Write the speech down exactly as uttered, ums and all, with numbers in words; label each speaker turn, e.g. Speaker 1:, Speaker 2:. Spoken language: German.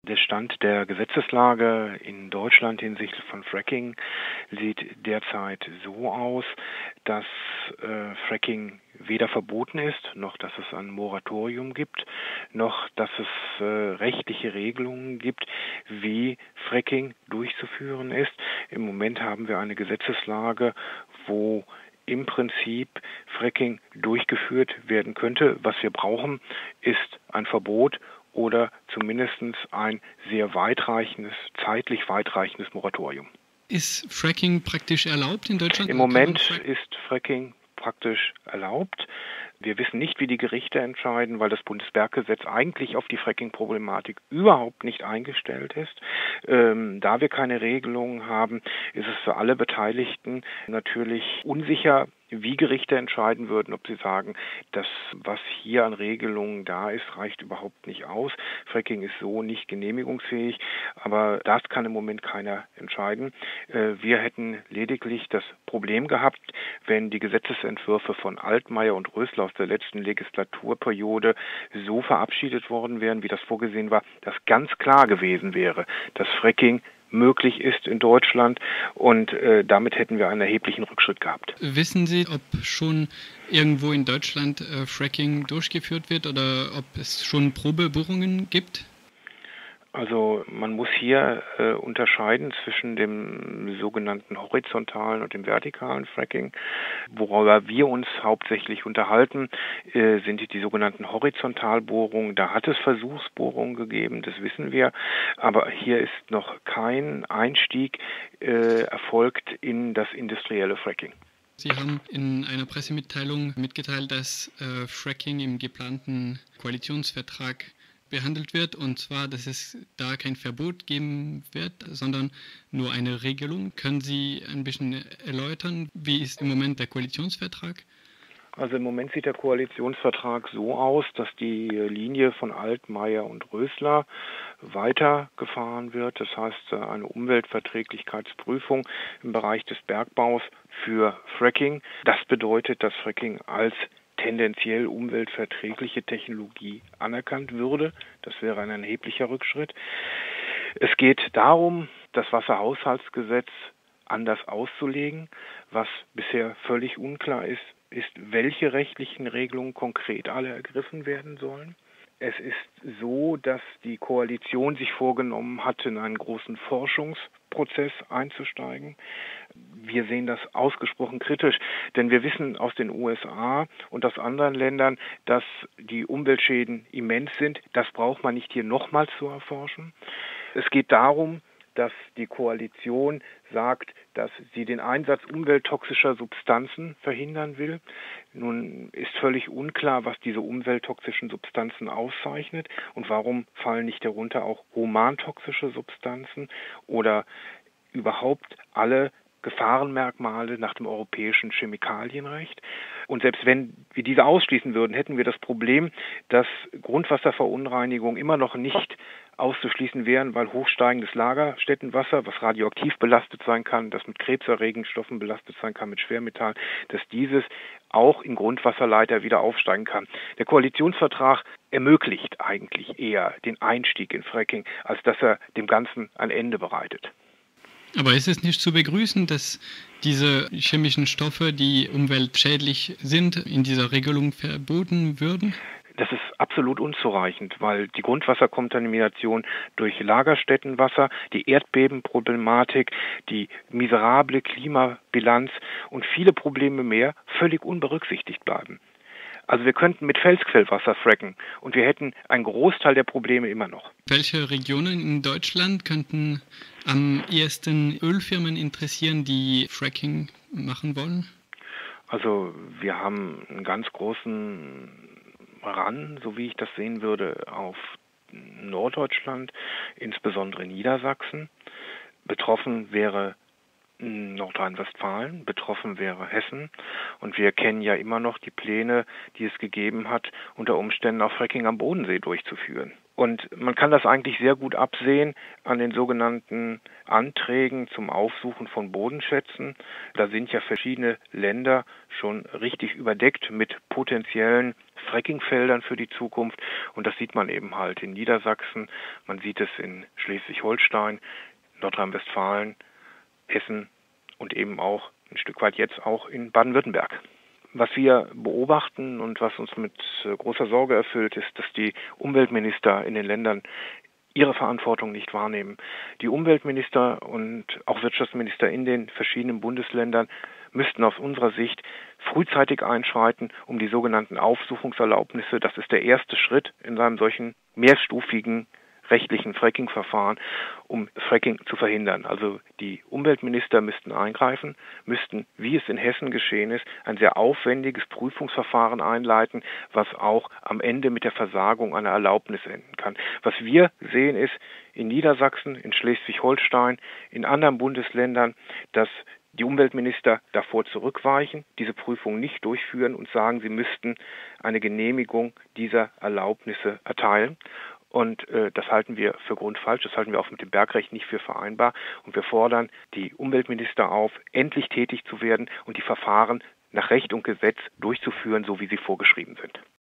Speaker 1: Der Stand der Gesetzeslage in Deutschland hinsichtlich von Fracking sieht derzeit so aus, dass äh, Fracking weder verboten ist, noch dass es ein Moratorium gibt, noch dass es äh, rechtliche Regelungen gibt, wie Fracking durchzuführen ist. Im Moment haben wir eine Gesetzeslage, wo im Prinzip Fracking durchgeführt werden könnte. Was wir brauchen, ist ein Verbot oder zumindest ein sehr weitreichendes, zeitlich weitreichendes Moratorium.
Speaker 2: Ist Fracking praktisch erlaubt in Deutschland?
Speaker 1: Im Moment ist Fracking praktisch erlaubt. Wir wissen nicht, wie die Gerichte entscheiden, weil das Bundesberggesetz eigentlich auf die Fracking-Problematik überhaupt nicht eingestellt ist. Ähm, da wir keine Regelungen haben, ist es für alle Beteiligten natürlich unsicher, wie Gerichte entscheiden würden, ob sie sagen, das, was hier an Regelungen da ist, reicht überhaupt nicht aus. Fracking ist so nicht genehmigungsfähig, aber das kann im Moment keiner entscheiden. Äh, wir hätten lediglich das Problem gehabt, wenn die Gesetzesentwürfe von Altmaier und Rösler aus der letzten Legislaturperiode so verabschiedet worden wären, wie das vorgesehen war, dass ganz klar gewesen wäre, dass Fracking möglich ist in Deutschland und äh, damit hätten wir einen erheblichen Rückschritt gehabt.
Speaker 2: Wissen Sie, ob schon irgendwo in Deutschland äh, Fracking durchgeführt wird oder ob es schon Probebohrungen gibt?
Speaker 1: Also man muss hier äh, unterscheiden zwischen dem sogenannten horizontalen und dem vertikalen Fracking. Worüber wir uns hauptsächlich unterhalten, äh, sind die sogenannten Horizontalbohrungen. Da hat es Versuchsbohrungen gegeben, das wissen wir, aber hier ist noch kein Einstieg äh, erfolgt in das industrielle Fracking.
Speaker 2: Sie haben in einer Pressemitteilung mitgeteilt, dass äh, Fracking im geplanten Koalitionsvertrag behandelt wird, und zwar, dass es da kein Verbot geben wird, sondern nur eine Regelung. Können Sie ein bisschen erläutern, wie ist im Moment der Koalitionsvertrag?
Speaker 1: Also im Moment sieht der Koalitionsvertrag so aus, dass die Linie von Altmaier und Rösler weitergefahren wird. Das heißt, eine Umweltverträglichkeitsprüfung im Bereich des Bergbaus für Fracking. Das bedeutet, dass Fracking als tendenziell umweltverträgliche Technologie anerkannt würde. Das wäre ein erheblicher Rückschritt. Es geht darum, das Wasserhaushaltsgesetz anders auszulegen. Was bisher völlig unklar ist, ist, welche rechtlichen Regelungen konkret alle ergriffen werden sollen. Es ist so, dass die Koalition sich vorgenommen hat, in einen großen Forschungsprozess einzusteigen. Wir sehen das ausgesprochen kritisch, denn wir wissen aus den U S A und aus anderen Ländern, dass die Umweltschäden immens sind. Das braucht man nicht hier nochmals zu erforschen. Es geht darum, dass die Koalition sagt, dass sie den Einsatz umwelttoxischer Substanzen verhindern will. Nun ist völlig unklar, was diese umwelttoxischen Substanzen auszeichnet und warum fallen nicht darunter auch humantoxische Substanzen oder überhaupt alle Gefahrenmerkmale nach dem europäischen Chemikalienrecht. Und selbst wenn wir diese ausschließen würden, hätten wir das Problem, dass Grundwasserverunreinigungen immer noch nicht auszuschließen wären, weil hochsteigendes Lagerstättenwasser, was radioaktiv belastet sein kann, das mit krebserregenden Stoffen belastet sein kann, mit Schwermetallen, dass dieses auch im Grundwasserleiter wieder aufsteigen kann. Der Koalitionsvertrag ermöglicht eigentlich eher den Einstieg in Fracking, als dass er dem Ganzen ein Ende bereitet.
Speaker 2: Aber ist es nicht zu begrüßen, dass diese chemischen Stoffe, die umweltschädlich sind, in dieser Regelung verboten würden?
Speaker 1: Das ist absolut unzureichend, weil die Grundwasserkontamination durch Lagerstättenwasser, die Erdbebenproblematik, die miserable Klimabilanz und viele Probleme mehr völlig unberücksichtigt bleiben. Also wir könnten mit Felsquellwasser fracken und wir hätten einen Großteil der Probleme immer noch.
Speaker 2: Welche Regionen in Deutschland könnten am ehesten Ölfirmen interessieren, die Fracking machen wollen?
Speaker 1: Also wir haben einen ganz großen Run, so wie ich das sehen würde, auf Norddeutschland, insbesondere Niedersachsen. Betroffen wäre Nordrhein-Westfalen, betroffen wäre Hessen und wir kennen ja immer noch die Pläne, die es gegeben hat, unter Umständen auch Fracking am Bodensee durchzuführen. Und man kann das eigentlich sehr gut absehen an den sogenannten Anträgen zum Aufsuchen von Bodenschätzen. Da sind ja verschiedene Länder schon richtig überdeckt mit potenziellen Frackingfeldern für die Zukunft. Und das sieht man eben halt in Niedersachsen, man sieht es in Schleswig-Holstein, Nordrhein-Westfalen, Hessen und eben auch ein Stück weit jetzt auch in Baden-Württemberg. Was wir beobachten und was uns mit großer Sorge erfüllt, ist, dass die Umweltminister in den Ländern ihre Verantwortung nicht wahrnehmen. Die Umweltminister und auch Wirtschaftsminister in den verschiedenen Bundesländern müssten aus unserer Sicht frühzeitig einschreiten, um die sogenannten Aufsuchungserlaubnisse, das ist der erste Schritt in einem solchen mehrstufigen rechtlichen Fracking-Verfahren, um Fracking zu verhindern. Also die Umweltminister müssten eingreifen, müssten, wie es in Hessen geschehen ist, ein sehr aufwendiges Prüfungsverfahren einleiten, was auch am Ende mit der Versagung einer Erlaubnis enden kann. Was wir sehen ist in Niedersachsen, in Schleswig-Holstein, in anderen Bundesländern, dass die Umweltminister davor zurückweichen, diese Prüfung nicht durchführen und sagen, sie müssten eine Genehmigung dieser Erlaubnisse erteilen. Und äh, das halten wir für grundfalsch, das halten wir auch mit dem Bergrecht nicht für vereinbar. Und wir fordern die Umweltminister auf, endlich tätig zu werden und die Verfahren nach Recht und Gesetz durchzuführen, so wie sie vorgeschrieben sind.